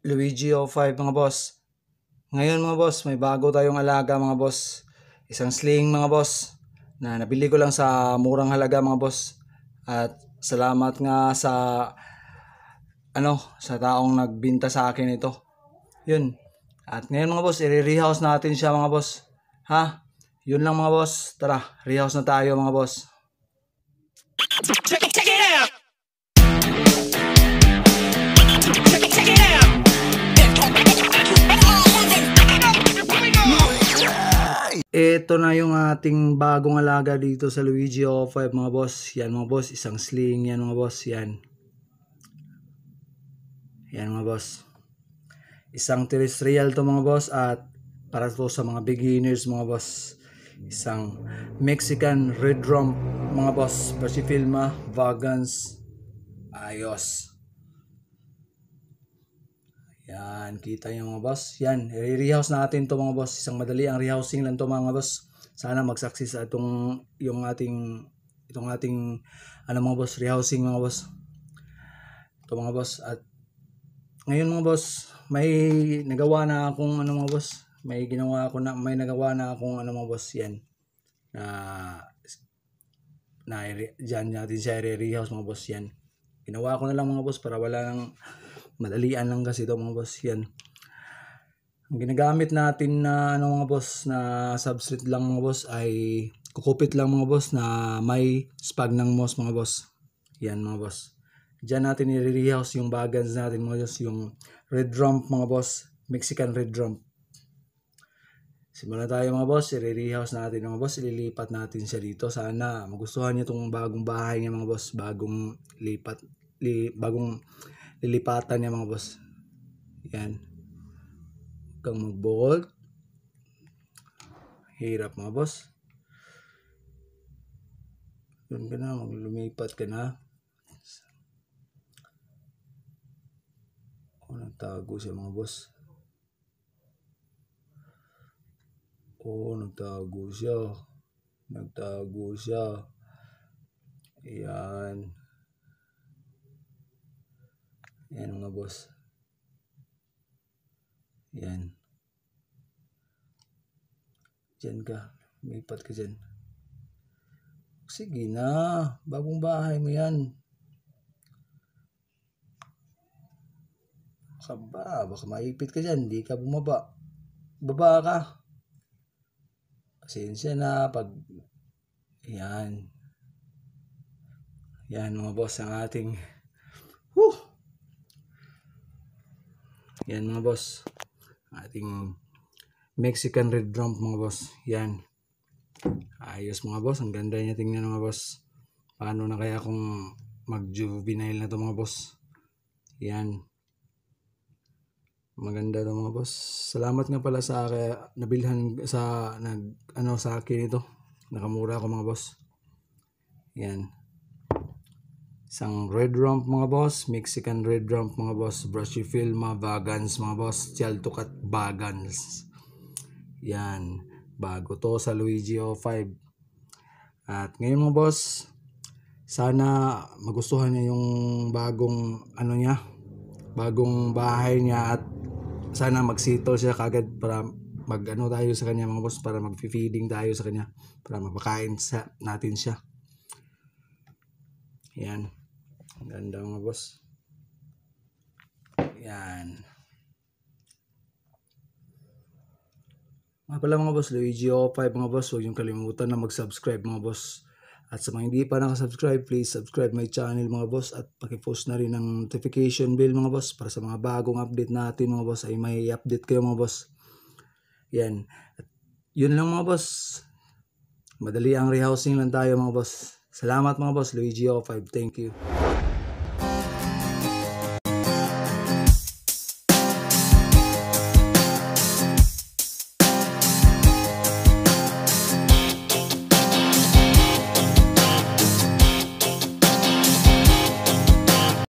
Luigi O5 mga boss. Ngayon mga boss, may bago tayong alaga mga boss. Isang sling mga boss na nabili ko lang sa murang halaga mga boss. At salamat nga sa taong nagbinta sa akin ito. Yun. At ngayon mga boss, i-rehouse natin siya mga boss. Ha? Yun lang mga boss. Tara, rehouse na tayo mga boss. Check it out. Check it out. Ito na yung ating bagong alaga dito sa Luigi O5 mga boss. Yan mga boss, isang sling yan mga boss. Yan mga boss. Isang terrestrial to mga boss at para to sa mga beginners mga boss. Isang Mexican red drum mga boss. Versifilma, Vagans. Ayos. Yan, kita nyo mga boss. Yan, i-rehouse natin to mga boss. Isang madali ang rehousing lang to mga boss. Sana mag-success itong ating mga boss, rehousing mga boss. Ito mga boss. At ngayon mga boss, may nagawa na akong mga boss. May nagawa na akong mga boss. Yan. Diyan natin siya i-rehouse mga boss. Yan. Ginawa ko na lang mga boss para wala nang madalian lang kasi ito mga boss. Yan. Ang ginagamit natin na mga boss na substrate lang mga boss ay kukupit lang mga boss na may sphagnum moss mga boss. Yan mga boss. Diyan natin i-rehouse yung bagans natin mga boss. Yung red drum mga boss. Mexican red drum. Simulan tayo mga boss. I-rehouse natin mga boss. Ililipat natin siya dito. Sana magustuhan niyo itong bagong bahay niya mga boss. Bagong lilipatan niya mga boss. Yan. Huwag kang mag-bolt. Hirap mga boss. Doon ka na. Lumipat ka na. Nagtago siya mga boss. Nagtago siya. Ayan. Yan mga boss. Yan. Diyan ka. Lumipat ka dyan. Sige na. Bagong bahay mo yan. Baka maipit ka dyan. Hindi ka bumaba. Baba ka. Pasensya na pag yan. Yan mga boss ang ating yan mga boss. Ating Mexican red drum mga boss. Yan. Ayos mga boss. Ang ganda niya tingnan mga boss. Paano na kaya kung mag-juvenile na to mga boss. Yan. Maganda to mga boss. Salamat nga pala sa nabilhan sa sa akin ito. Nakamura ako mga boss. Yan. Isang red rump mga boss, Mexican red rump mga boss, Versifilma, Vagans mga boss, Chaltucat Vagans. Yan. Bago to sa Luigi O5. At ngayon mga boss, sana magustuhan niya yung bagong bagong bahay niya at sana mag-settle siya kagad para tayo sa kanya mga boss, para mag-feeding tayo sa kanya para mapakain natin siya. Yan. Ang ganda mga boss. Yan. Mga pala mga boss, Luigi O5 mga boss, huwag yung kalimutan na mag-subscribe mga boss. At sa mga hindi pa nakasubscribe, please subscribe my channel mga boss at pakipost na rin ng notification bell mga boss para sa mga bagong update natin mga boss ay may update kayo mga boss. Yan. At yun lang mga boss. Madali ang rehousing lang tayo mga boss. Salamat mga boss, Luigi O5. Thank you.